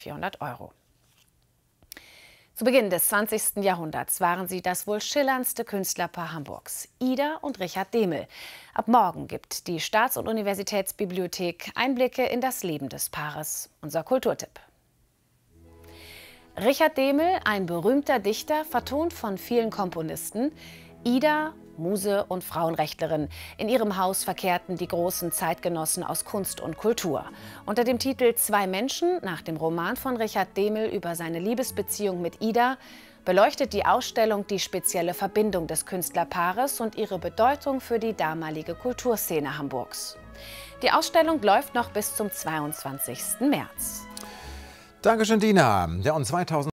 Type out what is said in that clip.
400 €. Zu Beginn des 20. Jahrhunderts waren sie das wohl schillerndste Künstlerpaar Hamburgs, Ida und Richard Dehmel. Ab morgen gibt die Staats- und Universitätsbibliothek Einblicke in das Leben des Paares. Unser Kulturtipp. Richard Dehmel, ein berühmter Dichter, vertont von vielen Komponisten. Ida, Muse und Frauenrechtlerin. In ihrem Haus verkehrten die großen Zeitgenossen aus Kunst und Kultur. Unter dem Titel »Zwei Menschen« nach dem Roman von Richard Dehmel über seine Liebesbeziehung mit Ida beleuchtet die Ausstellung die spezielle Verbindung des Künstlerpaares und ihre Bedeutung für die damalige Kulturszene Hamburgs. Die Ausstellung läuft noch bis zum 22. März. Dankeschön, Dina. Ja, und 2000